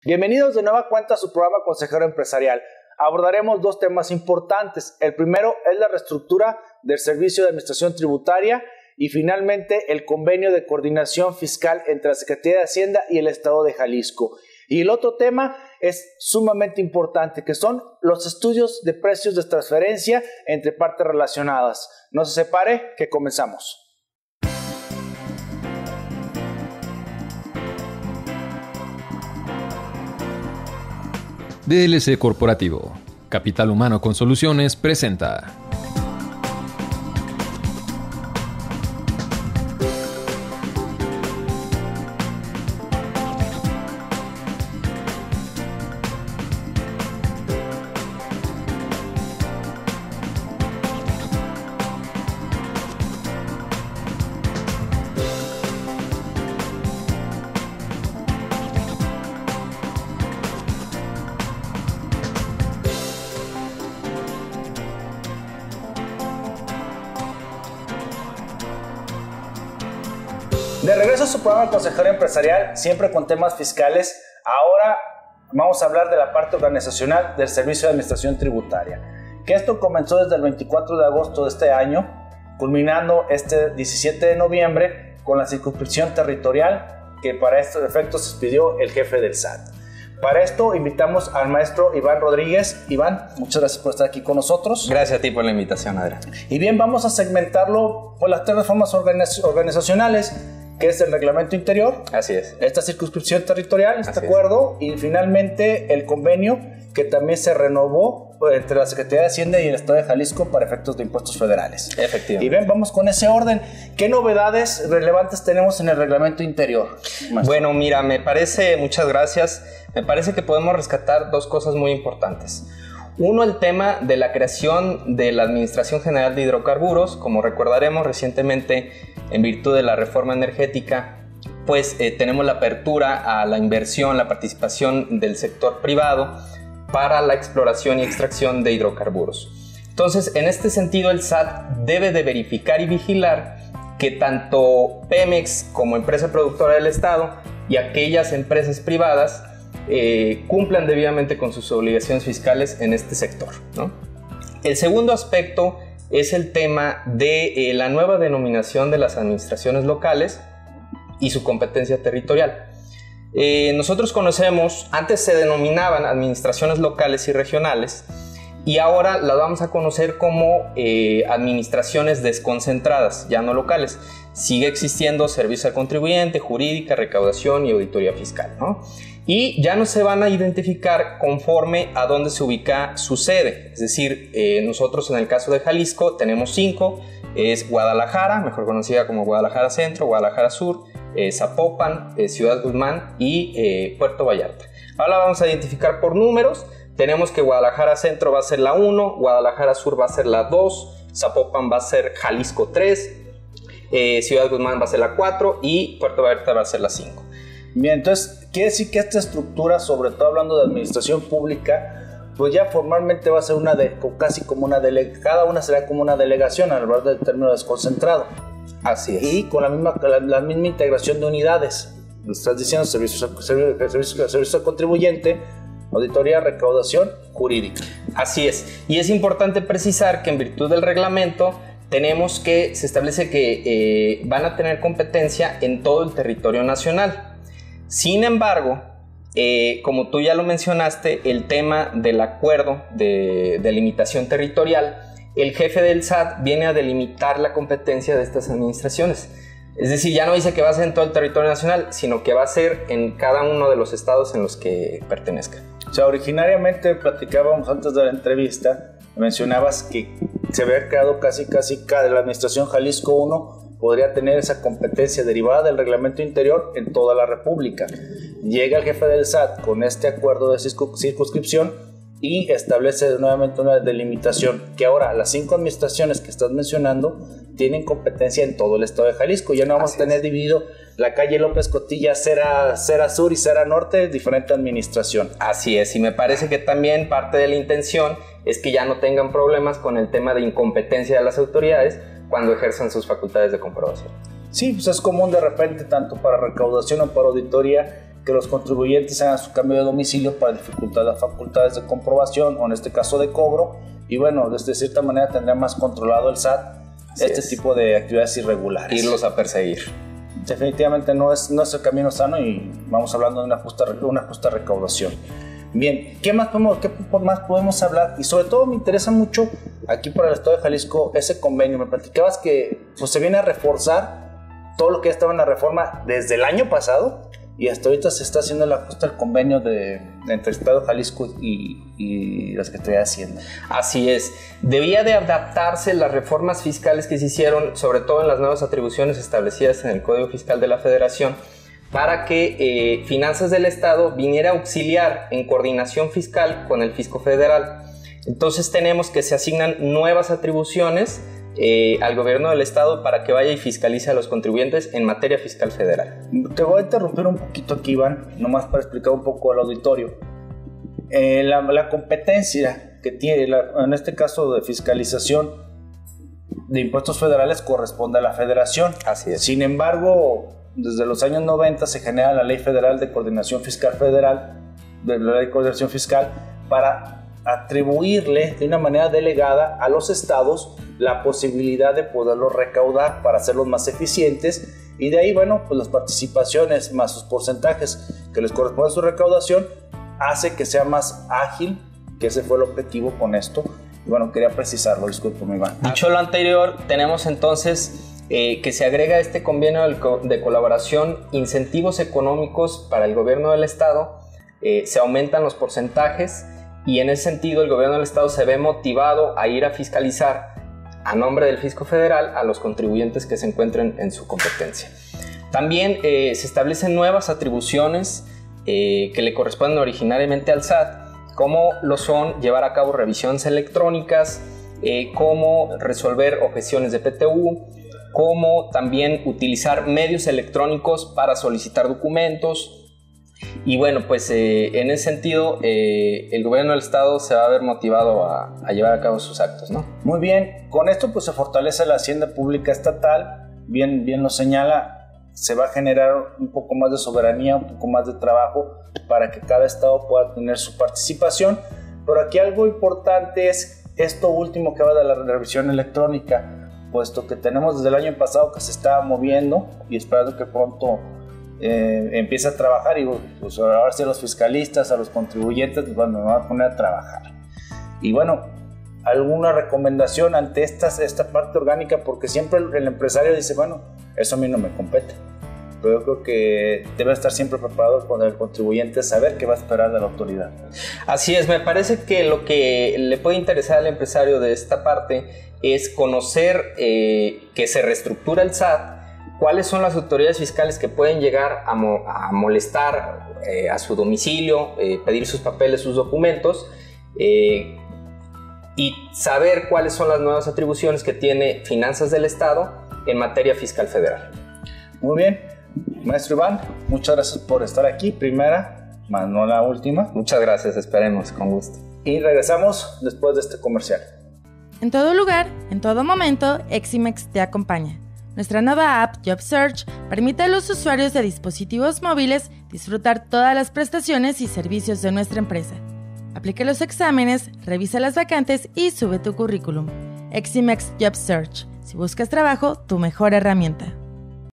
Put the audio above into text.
Bienvenidos de nueva cuenta a su programa Consejero Empresarial. Abordaremos dos temas importantes. El primero es la reestructura del Servicio de Administración Tributaria y finalmente el convenio de coordinación fiscal entre la Secretaría de Hacienda y el Estado de Jalisco. Y el otro tema es sumamente importante, que son los estudios de precios de transferencia entre partes relacionadas. No se separe, que comenzamos. DLC Corporativo, Capital Humano con Soluciones presenta. De regreso a su programa Consejero Empresarial, siempre con temas fiscales. Ahora vamos a hablar de la parte organizacional del Servicio de Administración Tributaria, que esto comenzó desde el 24 de agosto de este año, culminando este 17 de noviembre con la circunscripción territorial que para estos efectos expidió el jefe del SAT. Para esto invitamos al maestro Iván Rodríguez. Iván, muchas gracias por estar aquí con nosotros. Gracias a ti por la invitación, Adrián. Y bien, vamos a segmentarlo por las tres reformas organizacionales, que es el reglamento interior, así es, esta circunscripción territorial, este acuerdo, y finalmente el convenio que también se renovó entre la Secretaría de Hacienda y el Estado de Jalisco para efectos de impuestos federales. Efectivamente. Y ven, vamos con ese orden. ¿Qué novedades relevantes tenemos en el reglamento interior, maestro? Bueno, mira, muchas gracias, me parece que podemos rescatar dos cosas muy importantes. Uno, el tema de la creación de la Administración General de Hidrocarburos. Como recordaremos, recientemente, en virtud de la reforma energética, pues tenemos la apertura a la inversión, la participación del sector privado para la exploración y extracción de hidrocarburos. Entonces, en este sentido, el SAT debe de verificar y vigilar que tanto Pemex como empresa productora del Estado y aquellas empresas privadas cumplan debidamente con sus obligaciones fiscales en este sector, ¿no? El segundo aspecto es el tema de la nueva denominación de las administraciones locales y su competencia territorial. Nosotros conocemos, antes se denominaban administraciones locales y regionales, y ahora las vamos a conocer como administraciones desconcentradas, ya no locales. Sigue existiendo servicio al contribuyente, jurídica, recaudación y auditoría fiscal, ¿no? Y ya no se van a identificar conforme a dónde se ubica su sede. Es decir, nosotros en el caso de Jalisco tenemos 5, es Guadalajara, mejor conocida como Guadalajara Centro, Guadalajara Sur, Zapopan, Ciudad Guzmán y Puerto Vallarta. Ahora vamos a identificar por números. Tenemos que Guadalajara Centro va a ser la 1, Guadalajara Sur va a ser la 2, Zapopan va a ser Jalisco 3, Ciudad Guzmán va a ser la 4 y Puerto Vallarta va a ser la 5. Bien, entonces quiere decir que esta estructura, sobre todo hablando de administración pública, pues ya formalmente va a ser casi como una cada una será como una delegación al hablar del término desconcentrado. Así es. Y con la misma integración de unidades. Estás diciendo servicio al contribuyente, auditoría, recaudación, jurídica. Así es. Y es importante precisar que en virtud del reglamento tenemos que se establece que van a tener competencia en todo el territorio nacional. Sin embargo, como tú ya lo mencionaste, el tema del acuerdo de delimitación territorial, el jefe del SAT viene a delimitar la competencia de estas administraciones. Es decir, ya no dice que va a ser en todo el territorio nacional, sino que va a ser en cada uno de los estados en los que pertenezca. O sea, originariamente platicábamos antes de la entrevista, mencionabas que se había creado casi la administración Jalisco 1 podría tener esa competencia derivada del reglamento interior en toda la República. Llega el jefe del SAT con este acuerdo de circunscripción y establece nuevamente una delimitación, que ahora las 5 administraciones que estás mencionando tienen competencia en todo el estado de Jalisco. Ya no vamos a tener dividido la calle López Cotilla, Cera Sur y Cera Norte, diferente administración. Así es, y me parece que también parte de la intención es que ya no tengan problemas con el tema de incompetencia de las autoridades cuando ejerzan sus facultades de comprobación. Sí, pues es común de repente, tanto para recaudación o para auditoría, que los contribuyentes hagan su cambio de domicilio para dificultar las facultades de comprobación o en este caso de cobro, y bueno, de cierta manera tendría más controlado el SAT tipo de actividades irregulares. Irlos a perseguir. Definitivamente no es el camino sano y vamos hablando de una justa recaudación. Bien, ¿qué más podemos hablar? Y sobre todo me interesa mucho aquí para el estado de Jalisco ese convenio. Me platicabas que pues, se viene a reforzar todo lo que ya estaba en la reforma desde el año pasado y hasta ahorita se está haciendo el ajuste al convenio entre el estado de Jalisco y la Secretaría de Hacienda. Así es. Debía de adaptarse las reformas fiscales que se hicieron, sobre todo en las nuevas atribuciones establecidas en el Código Fiscal de la Federación, para que Finanzas del Estado viniera a auxiliar en coordinación fiscal con el Fisco Federal. Entonces tenemos que se asignan nuevas atribuciones al gobierno del Estado para que vaya y fiscalice a los contribuyentes en materia fiscal federal. Te voy a interrumpir un poquito aquí, Iván, nomás para explicar un poco al auditorio. La competencia que tiene, en este caso de fiscalización de impuestos federales, corresponde a la Federación. Así es. Sin embargo, desde los años 90 se genera la Ley Federal de Coordinación Fiscal Federal, de la Ley de Coordinación Fiscal, para atribuirle de una manera delegada a los estados la posibilidad de poderlos recaudar para hacerlos más eficientes, y de ahí, bueno, pues las participaciones más sus porcentajes que les corresponde a su recaudación hace que sea más ágil, que ese fue el objetivo con esto. Y bueno, quería precisarlo, discúlpame, Iván. Dicho lo anterior, tenemos entonces que se agrega a este convenio de colaboración incentivos económicos para el gobierno del Estado, se aumentan los porcentajes y en ese sentido el gobierno del Estado se ve motivado a ir a fiscalizar a nombre del Fisco Federal a los contribuyentes que se encuentren en su competencia. También se establecen nuevas atribuciones que le corresponden originariamente al SAT, como lo son llevar a cabo revisiones electrónicas, cómo resolver objeciones de PTU, cómo también utilizar medios electrónicos para solicitar documentos. Y bueno, pues en ese sentido el gobierno del Estado se va a ver motivado a llevar a cabo sus actos, ¿no? Muy bien, con esto pues se fortalece la hacienda pública estatal, bien lo señala, se va a generar un poco más de soberanía, un poco más de trabajo para que cada estado pueda tener su participación. Pero aquí algo importante es esto último que va de la revisión electrónica, puesto que tenemos desde el año pasado que se está moviendo y esperando que pronto empiece a trabajar, y pues ahora sí a los fiscalistas, a los contribuyentes, pues bueno, me van a poner a trabajar. Y bueno, alguna recomendación ante esta parte orgánica, porque siempre el empresario dice, bueno, eso a mí no me compete, pero yo creo que debe estar siempre preparado con el contribuyente, saber qué va a esperar de la autoridad. Así es, me parece que lo que le puede interesar al empresario de esta parte es conocer que se reestructura el SAT, cuáles son las autoridades fiscales que pueden llegar a molestar a su domicilio, pedir sus papeles, sus documentos, y saber cuáles son las nuevas atribuciones que tiene Finanzas del Estado en materia fiscal federal. Muy bien, maestro Iván, muchas gracias por estar aquí, primera, más no la última. Muchas gracias, esperemos, con gusto. Y regresamos después de este comercial. En todo lugar, en todo momento, Eximex te acompaña. Nuestra nueva app JobSearch permite a los usuarios de dispositivos móviles disfrutar todas las prestaciones y servicios de nuestra empresa. Aplica los exámenes, revisa las vacantes y sube tu currículum. Eximex JobSearch. Si buscas trabajo, tu mejor herramienta.